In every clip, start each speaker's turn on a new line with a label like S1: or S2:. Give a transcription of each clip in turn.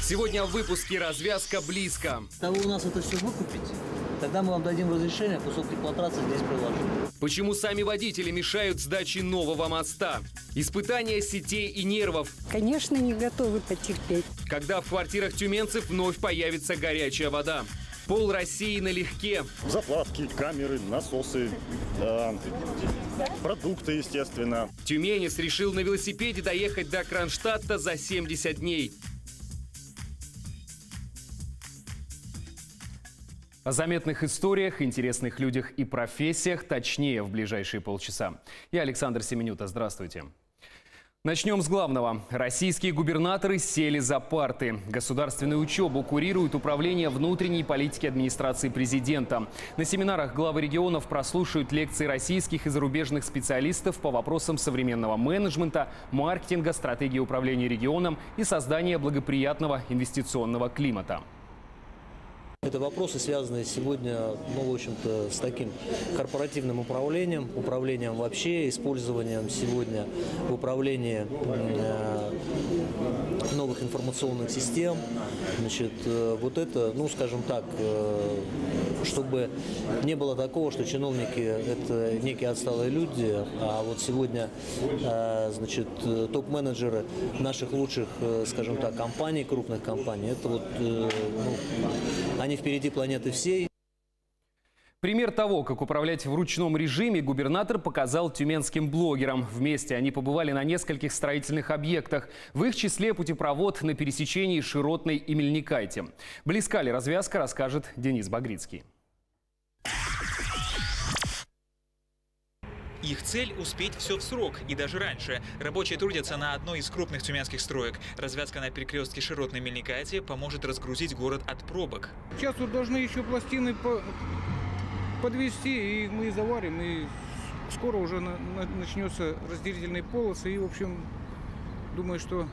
S1: Сегодня в выпуске «Развязка близко».
S2: Того у нас это все выкупить, тогда мы вам дадим разрешение кусок теплотрассы здесь приложить.
S1: Почему сами водители мешают сдаче нового моста? Испытания сетей и нервов.
S3: Конечно, не готовы потерпеть.
S1: Когда в квартирах тюменцев вновь появится горячая вода. Пол России налегке.
S4: Заплатки, камеры, насосы, продукты, естественно.
S1: Тюменец решил на велосипеде доехать до Кронштадта за 70 дней. О заметных историях, интересных людях и профессиях точнее в ближайшие полчаса. Я Александр Семенюта. Здравствуйте. Начнем с главного. Российские губернаторы сели за парты. Государственную учебу курирует Управление внутренней политики администрации президента. На семинарах главы регионов прослушают лекции российских и зарубежных специалистов по вопросам современного менеджмента, маркетинга, стратегии управления регионом и создания благоприятного инвестиционного климата.
S2: Это вопросы, связанные сегодня, в общем-то, с таким корпоративным управлением вообще, использованием сегодня в управлении новых информационных систем. Значит, вот это, скажем так, чтобы не было такого, что чиновники – это некие отсталые люди, а вот сегодня, значит, топ-менеджеры наших лучших, скажем так, компаний, крупных компаний, это вот, они впереди планеты всей.
S1: Пример того, как управлять в ручном режиме, губернатор показал тюменским блогерам. Вместе они побывали на нескольких строительных объектах. В их числе путепровод на пересечении Широтной и Мельникайте. Близка ли развязка, расскажет Денис Багрицкий.
S5: Их цель – успеть все в срок и даже раньше. Рабочие трудятся на одной из крупных тюменских строек. Развязка на перекрестке Широтной и Мельникайте поможет разгрузить город от пробок.
S6: Сейчас вот должны еще пластины подвести, и мы заварим, и скоро уже начнется разделительные полосы. И, в общем, думаю, что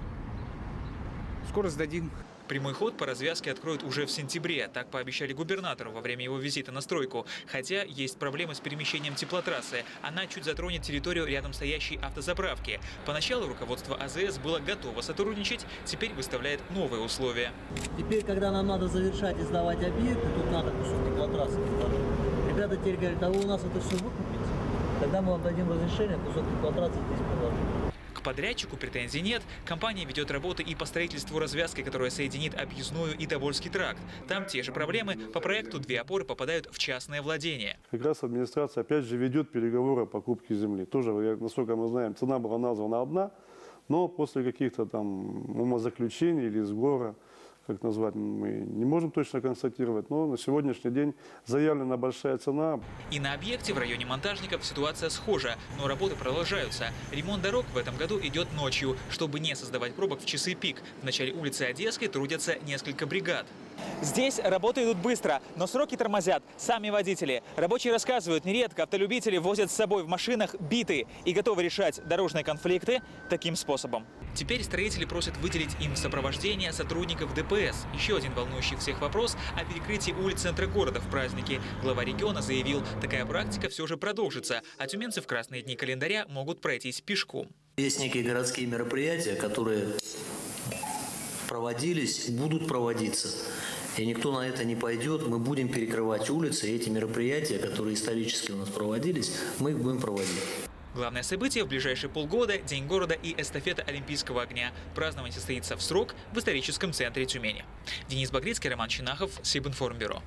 S6: скоро сдадим.
S5: Прямой ход по развязке откроют уже в сентябре. Так пообещали губернатору во время его визита на стройку. Хотя есть проблемы с перемещением теплотрассы. Она чуть затронет территорию рядом стоящей автозаправки. Поначалу руководство АЗС было готово сотрудничать, теперь выставляет новые условия.
S2: Теперь, когда нам надо завершать и сдавать объекты, тут надо кусок теплотрассы приложить. Ребята теперь говорят, а вы у нас это все выкупите, тогда мы вам дадим разрешение кусок теплотрассы здесь приложить.
S5: К подрядчику претензий нет. Компания ведет работы и по строительству развязки, которая соединит Объездную и Тобольский тракт. Там те же проблемы. По проекту 2 опоры попадают в частное владение.
S7: Как раз администрация опять же ведет переговоры о покупке земли. Тоже, насколько мы знаем, цена была названа одна, но после каких-то там умозаключений или сговора, как назвать, мы не можем точно констатировать, но на сегодняшний день заявлена большая цена.
S5: И на объекте в районе Монтажников ситуация схожа, но работы продолжаются. Ремонт дорог в этом году идет ночью, чтобы не создавать пробок в часы пик. В начале улицы Одесской трудятся несколько бригад. Здесь работы идут быстро, но сроки тормозят сами водители. Рабочие рассказывают, нередко автолюбители возят с собой в машинах биты и готовы решать дорожные конфликты таким способом. Теперь строители просят выделить им в сопровождение сотрудников ДПС. Еще один волнующий всех вопрос о перекрытии улиц центра города в праздники. Глава региона заявил, такая практика все же продолжится, а тюменцы в красные дни календаря могут пройтись пешком.
S2: Есть некие городские мероприятия, которые проводились, будут проводиться. И никто на это не пойдет. Мы будем перекрывать улицы. И эти мероприятия, которые исторически у нас проводились, мы их будем проводить.
S5: Главное событие в ближайшие полгода – День города и эстафета Олимпийского огня. Празднование состоится в срок в историческом центре Тюмени. Денис Багрицкий, Роман Чинахов, Сибинформбюро.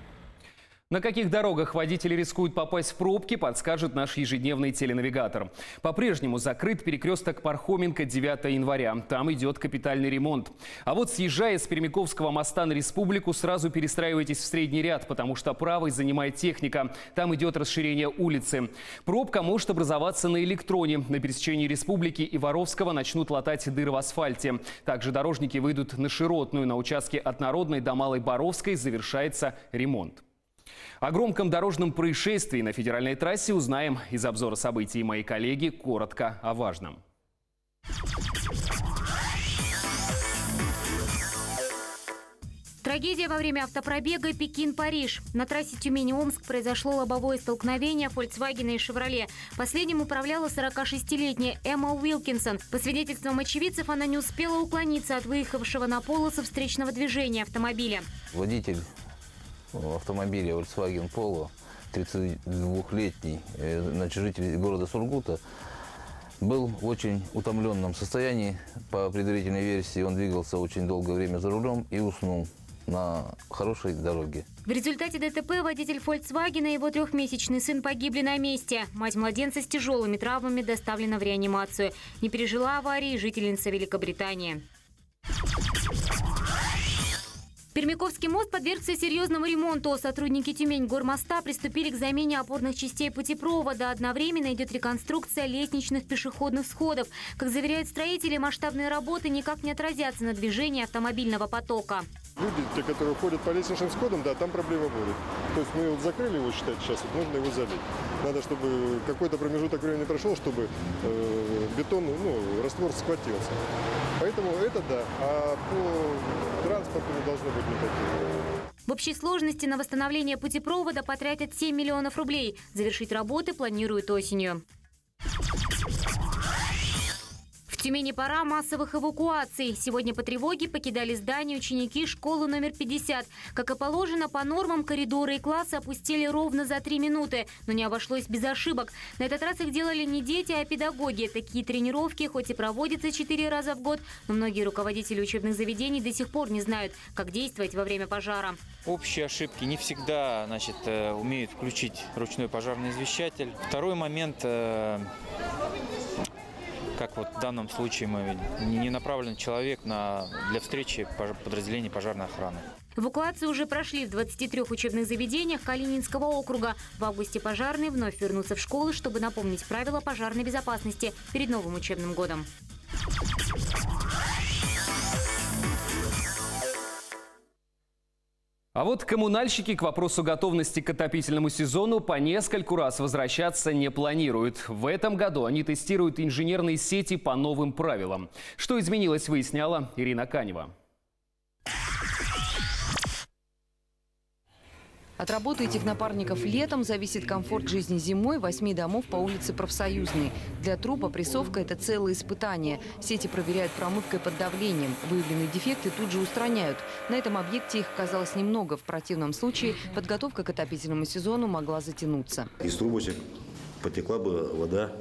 S1: На каких дорогах водители рискуют попасть в пробки, подскажет наш ежедневный теленавигатор. По-прежнему закрыт перекресток Пархоменко 9 января. Там идет капитальный ремонт. А вот съезжая с Перемяковского моста на Республику, сразу перестраивайтесь в средний ряд, потому что правый занимает техника. Там идет расширение улицы. Пробка может образоваться на Электроне. На пересечении Республики и Воровского начнут латать дыры в асфальте. Также дорожники выйдут на Широтную. На участке от Народной до Малой Боровской завершается ремонт. О громком дорожном происшествии на федеральной трассе узнаем из обзора событий. Мои коллеги коротко о важном.
S8: Трагедия во время автопробега Пекин-Париж. На трассе Тюмень-Омск произошло лобовое столкновение Volkswagen и Chevrolet. Последним управляла 46-летняя Эмма Уилкинсон. По свидетельствам очевидцев, она не успела уклониться от выехавшего на полосу встречного движения автомобиля.
S9: Водитель автомобиля Volkswagen Polo, 32-летний, житель города Сургута, был в очень утомленном состоянии. По предварительной версии, он двигался очень долгое время за рулем и уснул на хорошей дороге.
S8: В результате ДТП водитель Volkswagen и его 3-месячный сын погибли на месте. Мать младенца с тяжелыми травмами доставлена в реанимацию. Не пережила аварии жительница Великобритании. Пермяковский мост подвергся серьезному ремонту. Сотрудники Тюмень-Гормоста приступили к замене опорных частей путепровода. Одновременно идет реконструкция лестничных пешеходных сходов. Как заверяют строители, масштабные работы никак не отразятся на движении автомобильного потока.
S4: Люди, те, которые ходят по лестничным сходам, да, там проблема будет. То есть мы вот закрыли его, считать, сейчас вот нужно его залить. Надо, чтобы какой-то промежуток времени прошел, чтобы бетон, раствор схватился. Поэтому это да, а по транспорту не должно быть никаких.
S8: В общей сложности на восстановление путепровода потратят 7 миллионов рублей. Завершить работы планируют осенью. В Тюмени пора массовых эвакуаций. Сегодня по тревоге покидали здание ученики школы номер 50. Как и положено, по нормам коридоры и классы опустили ровно за 3 минуты. Но не обошлось без ошибок. На этот раз их делали не дети, а педагоги. Такие тренировки хоть и проводятся 4 раза в год, но многие руководители учебных заведений до сих пор не знают, как действовать во время пожара.
S10: Общие ошибки не всегда, умеют включить ручной пожарный извещатель. Второй момент, как вот в данном случае не направлен человек для встречи подразделений пожарной охраны.
S8: Эвакуации уже прошли в 23 учебных заведениях Калининского округа. В августе пожарные вновь вернутся в школы, чтобы напомнить правила пожарной безопасности перед новым учебным годом.
S1: А вот коммунальщики к вопросу готовности к отопительному сезону по нескольку раз возвращаться не планируют. В этом году они тестируют инженерные сети по новым правилам. Что изменилось, выясняла Ирина Канева.
S11: От работы этих напарников летом зависит комфорт жизни зимой 8 домов по улице Профсоюзной. Для труб опрессовка – это целое испытание. Сети проверяют промывкой под давлением. Выявленные дефекты тут же устраняют. На этом объекте их оказалось немного. В противном случае подготовка к отопительному сезону могла затянуться.
S12: Из трубочек потекла бы вода.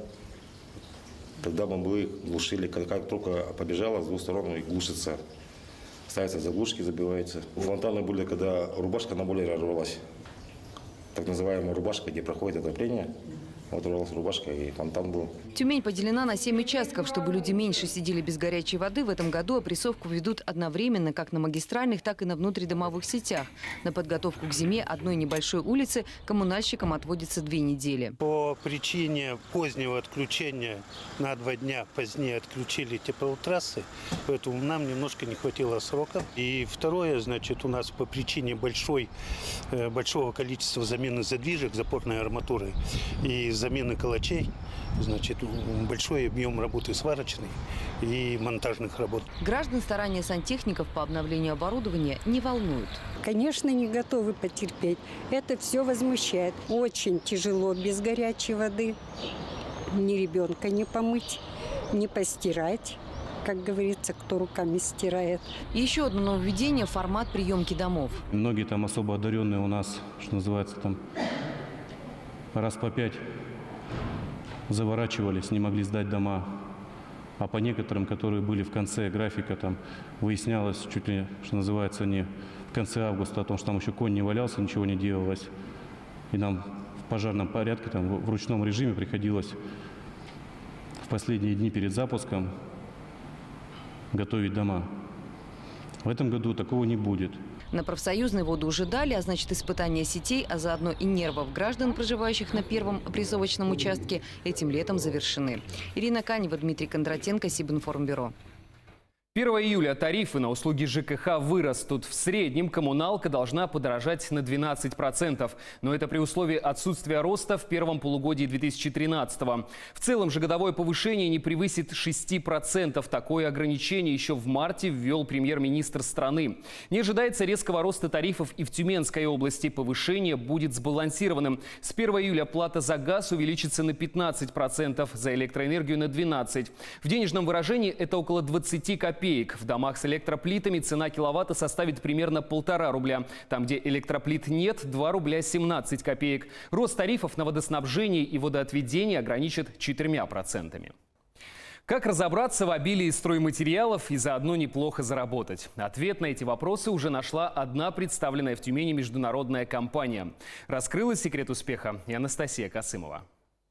S12: Тогда мы бы их глушили. Как трубка побежала, с двух сторон и глушится. Ставятся заглушки, забиваются. Фонтаны были, когда рубашка на бойлере рвалась. Так называемая рубашка, где проходит отопление. Вот рвалась рубашка, и фонтан был.
S11: Тюмень поделена на 7 участков. Чтобы люди меньше сидели без горячей воды, в этом году опрессовку ведут одновременно как на магистральных, так и на внутридомовых сетях. На подготовку к зиме одной небольшой улицы коммунальщикам отводится 2 недели.
S13: По причине позднего отключения, на 2 дня позднее отключили теплотрассы, поэтому нам немножко не хватило срока. И второе, у нас по причине большого количества замены задвижек запорной арматуры и замены калачей, большой объем работы сварочной и монтажных работ.
S11: Граждан старания сантехников по обновлению оборудования не волнуют.
S3: Конечно, не готовы потерпеть. Это все возмущает. Очень тяжело без горячей воды. Ни ребенка не помыть, не постирать. Как говорится, кто руками стирает.
S11: Еще одно нововведение – формат приемки домов.
S14: Многие там особо одаренные у нас, что называется, раз по 5 заворачивались, не могли сдать дома. А по некоторым, которые были в конце графика, выяснялось чуть ли, что называется, не в конце августа, о том, что там еще конь не валялся, ничего не делалось. И нам в пожарном порядке, в ручном режиме приходилось в последние дни перед запуском готовить дома. В этом году такого не будет.
S11: На Профсоюзной воду уже дали, а значит, испытания сетей, а заодно и нервов граждан, проживающих на первом опрессовочном участке, этим летом завершены. Ирина Канева, Дмитрий Кондратенко, Сибинформбюро.
S1: 1 июля тарифы на услуги ЖКХ вырастут. В среднем коммуналка должна подорожать на 12%. Но это при условии отсутствия роста в первом полугодии 2013-го. В целом же годовое повышение не превысит 6%. Такое ограничение еще в марте ввел премьер-министр страны. Не ожидается резкого роста тарифов и в Тюменской области. Повышение будет сбалансированным. С 1 июля плата за газ увеличится на 15%, за электроэнергию на 12%. В денежном выражении это около 20 копеек. В домах с электроплитами цена киловатта составит примерно 1,5 рубля. Там, где электроплит нет, 2 рубля 17 копеек. Рост тарифов на водоснабжение и водоотведение ограничит 4%. Как разобраться в обилии стройматериалов и заодно неплохо заработать? Ответ на эти вопросы уже нашла одна представленная в Тюмени международная компания. Раскрыла секрет успеха и Анастасия Касымова.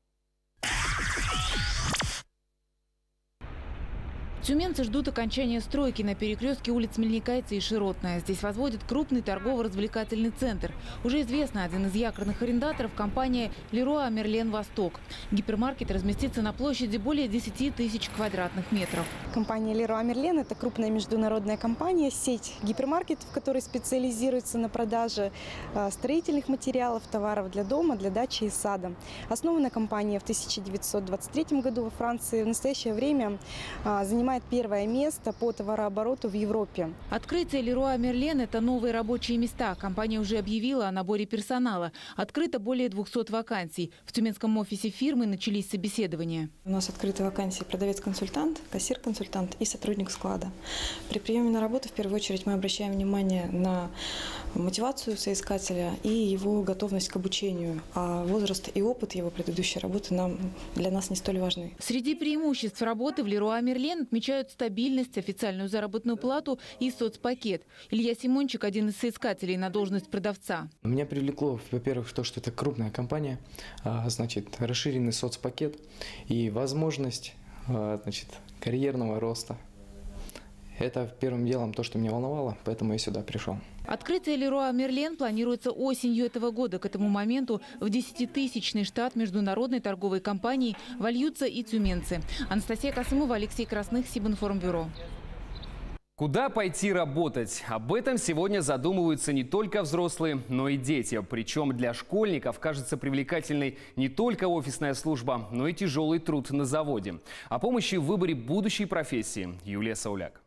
S15: Тюменцы ждут окончания стройки на перекрестке улиц Мельникайца и Широтная. Здесь возводят крупный торгово-развлекательный центр. Уже известно, один из якорных арендаторов – компания Leroy Merlin Восток. Гипермаркет разместится на площади более 10 тысяч квадратных метров.
S16: Компания Leroy Merlin – это крупная международная компания, сеть гипермаркетов, которая специализируется на продаже строительных материалов, товаров для дома, для дачи и сада. Основана компания в 1923 году во Франции. В настоящее время занимает первое место по товарообороту в Европе.
S15: Открытие Leroy Merlin – это новые рабочие места. Компания уже объявила о наборе персонала. Открыто более 200 вакансий. В тюменском офисе фирмы начались собеседования.
S16: У нас открыты вакансии продавец-консультант, кассир-консультант и сотрудник склада. При приеме на работу в первую очередь мы обращаем внимание на мотивацию соискателя и его готовность к обучению. А возраст и опыт его предыдущей работы для нас не столь важны.
S15: Среди преимуществ работы в Leroy Merlin отмечают стабильность, официальную заработную плату и соцпакет. Илья Симончик – один из соискателей на должность продавца.
S17: Меня привлекло, во-первых, то, что это крупная компания, значит, расширенный соцпакет и возможность, значит, карьерного роста. Это первым делом то, что меня волновало, поэтому я сюда пришел.
S15: Открытие Leroy Merlin планируется осенью этого года. К этому моменту в 10-тысячный штат международной торговой компании вольются и тюменцы. Анастасия Касымова, Алексей Красных, Сибинформбюро.
S1: Куда пойти работать? Об этом сегодня задумываются не только взрослые, но и дети. Причем для школьников кажется привлекательной не только офисная служба, но и тяжелый труд на заводе. О помощи в выборе будущей профессии Юлия Сауляк.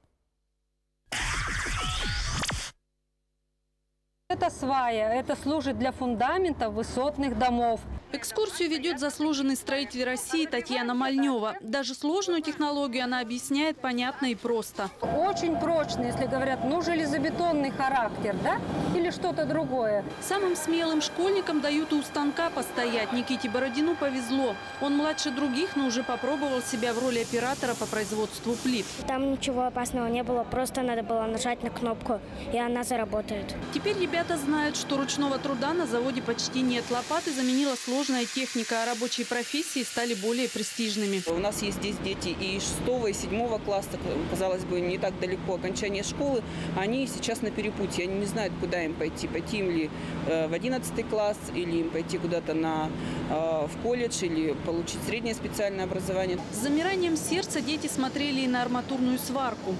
S18: Это свая, это служит для фундамента высотных домов.
S19: Экскурсию ведет заслуженный строитель России Татьяна Мальнева. Даже сложную технологию она объясняет понятно и просто.
S18: Очень прочный, если говорят, ну железобетонный характер, да? Или что-то другое.
S19: Самым смелым школьникам дают у станка постоять. Никите Бородину повезло. Он младше других, но уже попробовал себя в роли оператора по производству плит.
S20: Там ничего опасного не было, просто надо было нажать на кнопку, и она заработает.
S19: Теперь ребята знают, что ручного труда на заводе почти нет. Лопаты заменила сложная техника, а рабочие профессии стали более престижными.
S21: У нас есть здесь дети и 6 и 7 класса, казалось бы, не так далеко окончания школы. Они сейчас на перепутье, они не знают, куда им пойти. Пойти им ли в 11 класс, или им пойти куда-то в колледж, или получить среднее специальное образование.
S19: С замиранием сердца дети смотрели и на арматурную сварку.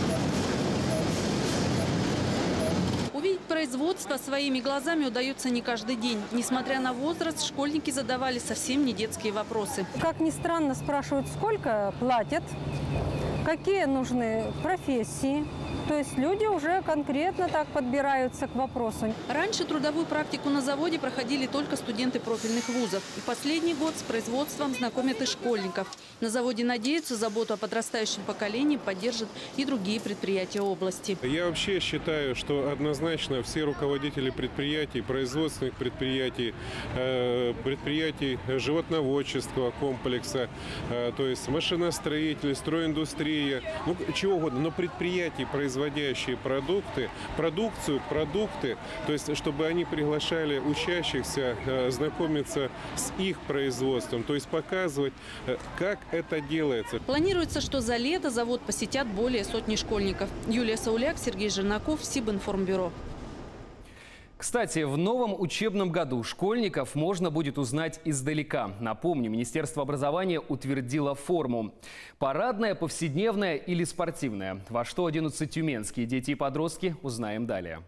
S19: Увидеть производство своими глазами удается не каждый день. Несмотря на возраст, школьники задавали совсем не детские вопросы.
S18: Как ни странно, спрашивают, сколько платят, какие нужны профессии. То есть люди уже конкретно так подбираются к вопросу.
S19: Раньше трудовую практику на заводе проходили только студенты профильных вузов. И последний год с производством знакомят и школьников. На заводе надеются, заботу о подрастающем поколении поддержат и другие предприятия области.
S22: Я вообще считаю, что однозначно все руководители предприятий, производственных предприятий, предприятий животноводчества комплекса, то есть машиностроитель, стройиндустрия, ну чего угодно, но предприятия, производящие продукты, продукты, то есть чтобы они приглашали учащихся знакомиться с их производством, то есть показывать, как это делается.
S19: Планируется, что за лето завод посетят более 100 школьников. Юлия Сауляк, Сергей Жернаков, Сибинформбюро.
S1: Кстати, в новом учебном году школьников можно будет узнать издалека. Напомню, Министерство образования утвердило форму. Парадная, повседневная или спортивная? Во что оденутся тюменские дети и подростки, узнаем далее.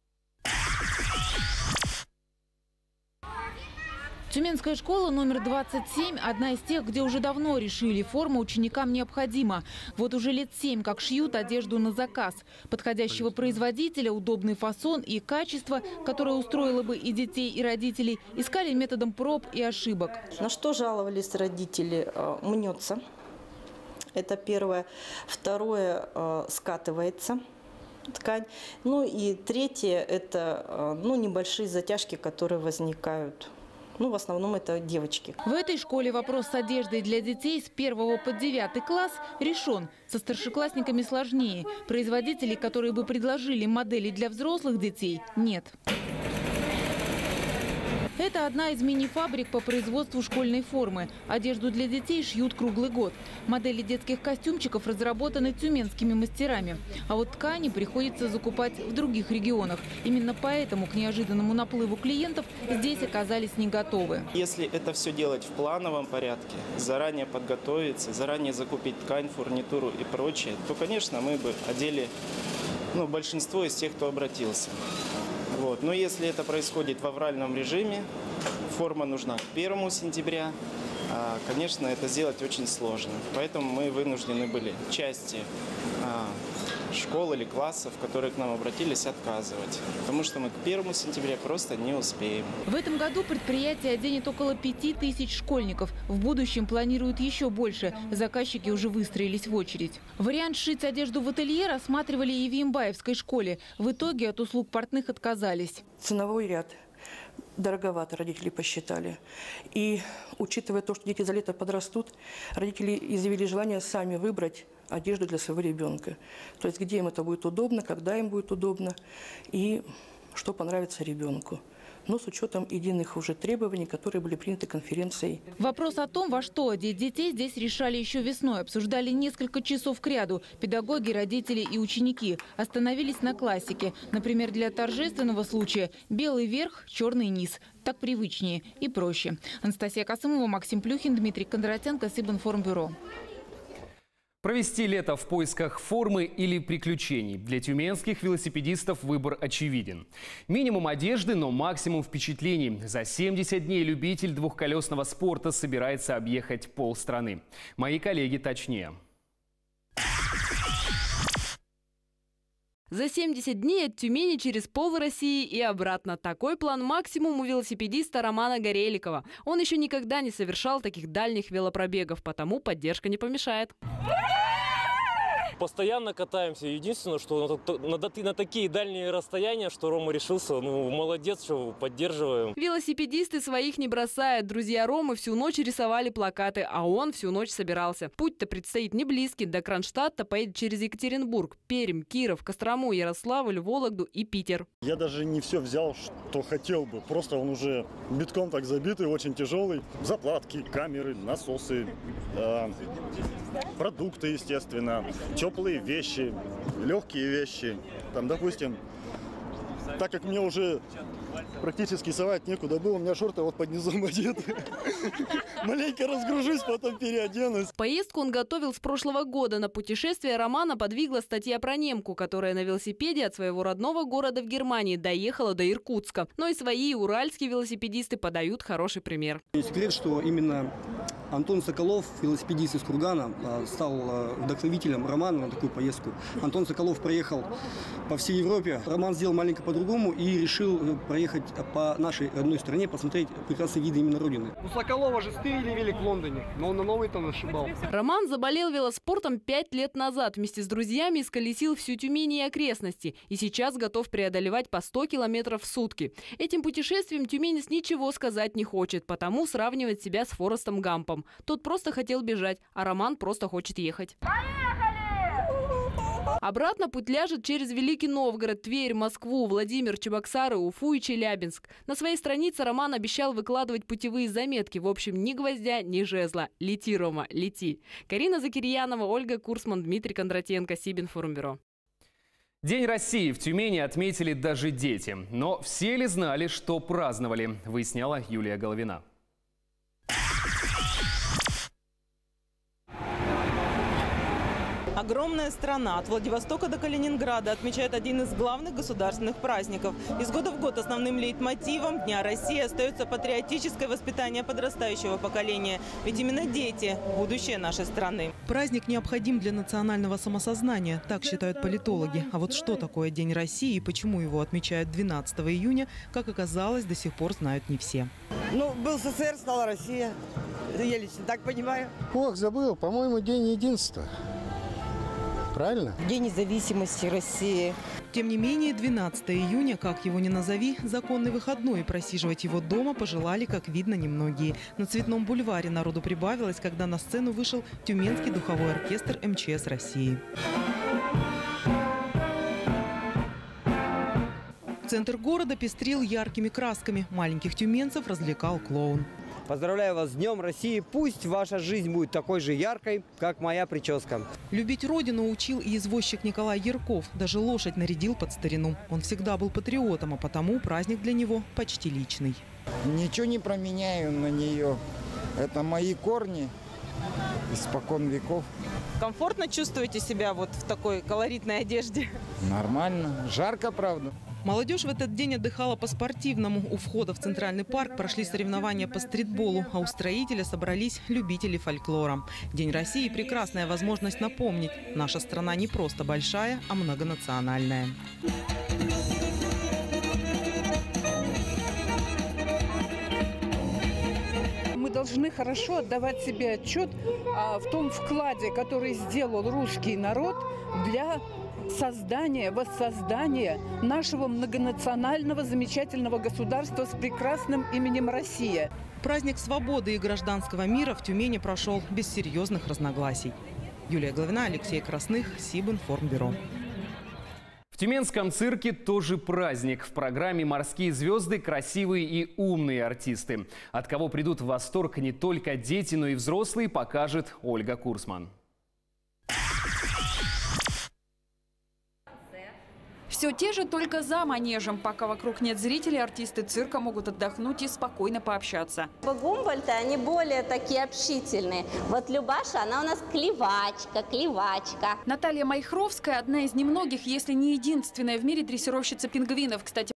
S15: Тюменская школа номер 27 – одна из тех, где уже давно решили, форма ученикам необходима. Вот уже лет 7 как шьют одежду на заказ. Подходящего производителя, удобный фасон и качество, которое устроило бы и детей, и родителей, искали методом проб и ошибок.
S6: На что жаловались родители? Мнется. Это первое. Второе – скатывается ткань. Ну и третье – это небольшие затяжки, которые возникают. В основном это девочки.
S15: В этой школе вопрос с одеждой для детей с 1 по 9 класс решен. Со старшеклассниками сложнее. Производителей, которые бы предложили модели для взрослых детей, нет. Это одна из мини-фабрик по производству школьной формы. Одежду для детей шьют круглый год. Модели детских костюмчиков разработаны тюменскими мастерами. А вот ткани приходится закупать в других регионах. Именно поэтому к неожиданному наплыву клиентов здесь оказались не готовы.
S7: Если это все делать в плановом порядке, заранее подготовиться, заранее закупить ткань, фурнитуру и прочее, то, конечно, мы бы одели большинство из тех, кто обратился. Но если это происходит в авральном режиме, форма нужна к 1 сентября, конечно, это сделать очень сложно. Поэтому мы вынуждены были части школ или классов, которые к нам обратились, отказывать. Потому что мы к 1 сентября просто не успеем.
S15: В этом году предприятие оденет около 5000 школьников. В будущем планируют еще больше. Заказчики уже выстроились в очередь. Вариант сшить одежду в ателье рассматривали и в Ямбаевской школе. В итоге от услуг портных отказались.
S23: Ценовой ряд. Дороговато родители посчитали. И учитывая то, что дети за лето подрастут, родители изъявили желание сами выбрать одежду для своего ребенка. То есть где им это будет удобно, когда им будет удобно и что понравится ребенку. Но с учетом единых уже требований, которые были приняты конференцией.
S15: Вопрос о том, во что одеть детей, здесь решали еще весной. Обсуждали несколько часов кряду. Педагоги, родители и ученики остановились на классике. Например, для торжественного случая белый верх, черный низ. Так привычнее и проще. Анастасия Касымова, Максим Плюхин, Дмитрий Кондратенко, Сибинформбюро.
S1: Провести лето в поисках формы или приключений. Для тюменских велосипедистов выбор очевиден. Минимум одежды, но максимум впечатлений. За 70 дней любитель двухколесного спорта собирается объехать полстраны. Мои коллеги точнее.
S24: За 70 дней от Тюмени через пол России и обратно. Такой план максимум у велосипедиста Романа Гореликова. Он еще никогда не совершал таких дальних велопробегов, потому поддержка не помешает.
S25: Постоянно катаемся. Единственное, что на такие дальние расстояния, что Рома решился, молодец, что поддерживаем.
S24: Велосипедисты своих не бросают. Друзья Ромы всю ночь рисовали плакаты, а он всю ночь собирался. Путь-то предстоит не близкий. До Кронштадта поедет через Екатеринбург, Пермь, Киров, Кострому, Ярославль, Вологду и Питер.
S26: Я даже не все взял, что хотел бы. Просто он уже битком так забитый, очень тяжелый. Заплатки, камеры, насосы, продукты, естественно. Теплые вещи, легкие вещи. Там, допустим, так как мне уже практически совать некуда было, у меня шорты вот под низом одеты. Маленько разгружусь, потом переоденусь.
S24: Поездку он готовил с прошлого года. На путешествие Романа подвигла статья про немку, которая на велосипеде от своего родного города в Германии доехала до Иркутска. Но и свои уральские велосипедисты подают хороший пример.
S27: Не секрет, что именно Антон Соколов, велосипедист из Кургана, стал вдохновителем Романа на такую поездку. Антон Соколов проехал по всей Европе. Роман сделал маленько по-другому и решил проехать по нашей родной стране, посмотреть прекрасные виды именно Родины.
S28: У Соколова же стырили велик в Лондоне, но он на новый там ошибал.
S24: Роман заболел велоспортом 5 лет назад. Вместе с друзьями исколесил всю Тюмень и окрестности. И сейчас готов преодолевать по 100 километров в сутки. Этим путешествием тюменец ничего сказать не хочет, потому сравнивает себя с Форестом Гампом. Тот просто хотел бежать, а Роман просто хочет ехать. Обратно путь ляжет через Великий Новгород, Тверь, Москву, Владимир, Чебоксары, Уфу и Челябинск. На своей странице Роман обещал выкладывать путевые заметки. В общем, ни гвоздя, ни жезла. Лети, Рома, лети. Карина Закирьянова, Ольга Курсман, Дмитрий Кондратенко, Сибинформбюро.
S1: День России в Тюмени отметили даже дети. Но все ли знали, что праздновали, выясняла Юлия Головина.
S2: Огромная страна от Владивостока до Калининграда отмечает один из главных государственных праздников. Из года в год основным лейтмотивом Дня России остается патриотическое воспитание подрастающего поколения. Ведь именно дети – будущее нашей страны.
S4: Праздник необходим для национального самосознания, так считают политологи. А вот что такое День России и почему его отмечают 12 июня, как оказалось, до сих пор знают не все.
S5: Ну, был СССР, стала Россия. Я лично так понимаю.
S8: Ох, забыл. По-моему, День единства. Правильно?
S5: День независимости России.
S4: Тем не менее, 12 июня, как его ни назови, законный выходной. Просиживать его дома пожелали, как видно, немногие. На Цветном бульваре народу прибавилось, когда на сцену вышел Тюменский духовой оркестр МЧС России. Центр города пестрил яркими красками. Маленьких тюменцев развлекал клоун.
S5: Поздравляю вас с Днем России. Пусть ваша жизнь будет такой же яркой, как моя прическа.
S4: Любить родину учил и извозчик Николай Ярков. Даже лошадь нарядил под старину. Он всегда был патриотом, а потому праздник для него почти личный.
S9: Ничего не променяю на нее. Это мои корни испокон веков.
S2: Комфортно чувствуете себя вот в такой колоритной одежде?
S9: Нормально. Жарко, правда.
S4: Молодежь в этот день отдыхала по-спортивному. У входа в Центральный парк прошли соревнования по стритболу, а у строителя собрались любители фольклора. День России – прекрасная возможность напомнить – наша страна не просто большая, а многонациональная.
S10: Мы должны хорошо отдавать себе отчет в том вкладе, который сделал русский народ для создания, воссоздания нашего многонационального замечательного государства с прекрасным именем Россия.
S4: Праздник свободы и гражданского мира в Тюмени прошел без серьезных разногласий. Юлия Головина, Алексей Красных, Сибинформбюро.
S1: В Тюменском цирке тоже праздник. В программе «Морские звезды» красивые и умные артисты. От кого придут в восторг не только дети, но и взрослые, покажет Ольга Курсман.
S12: Все те же, только за манежем. Пока вокруг нет зрителей, артисты цирка могут отдохнуть и спокойно пообщаться.
S13: Гумбольдты, они более такие общительные. Вот Любаша, она у нас клевачка.
S12: Наталья Майхровская – одна из немногих, если не единственная в мире дрессировщица пингвинов. Кстати,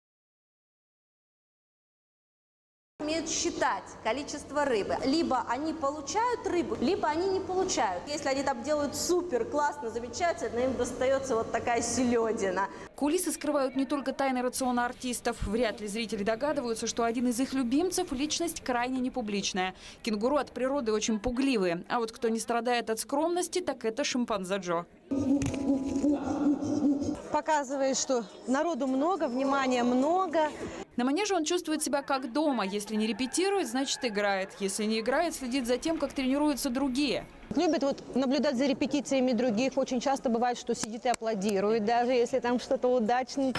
S13: умеют считать количество рыбы. Либо они получают рыбу, либо они не получают. Если они там делают супер, классно, замечательно, им достается вот такая селедина.
S12: Кулисы скрывают не только тайны рациона артистов. Вряд ли зрители догадываются, что один из их любимцев – личность крайне непубличная. Кенгуру от природы очень пугливые. А вот кто не страдает от скромности, так это шимпанзе Джо.
S29: Показывает, что народу много, внимания много.
S12: На манеже он чувствует себя как дома. Если не репетирует, значит играет. Если не играет, следит за тем, как тренируются другие.
S29: Любит наблюдать за репетициями других. Очень часто бывает, что сидит и аплодирует, даже если там что-то удачное.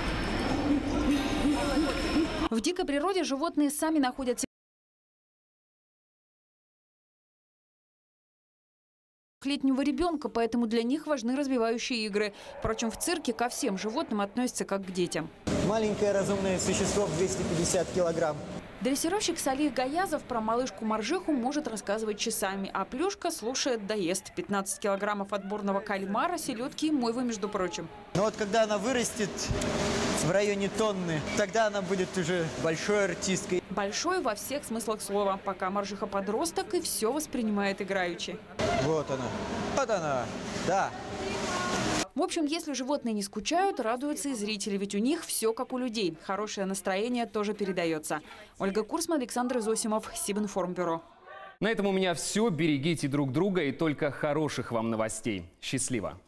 S12: В дикой природе животные сами находят летнего ребенка, поэтому для них важны развивающие игры. Впрочем, в цирке ко всем животным относятся как к детям.
S5: Маленькое разумное существо в 250 килограмм.
S12: Dрессировщик Салих Гаязов про малышку-моржиху может рассказывать часами, а Плюшка слушает доест. 15 килограммов отборного кальмара, селедки и мойвы, между прочим.
S5: Но вот когда она вырастет в районе тонны, тогда она будет уже большой артисткой.
S12: Большой во всех смыслах слова. Пока моржиха подросток и все воспринимает играючи.
S5: Вот она, да.
S12: В общем, если животные не скучают, радуются и зрители, ведь у них все как у людей. Хорошее настроение тоже передается. Ольга Курсман, Александр Зосимов, Сибинформбюро.
S1: На этом у меня все. Берегите друг друга и только хороших вам новостей. Счастливо!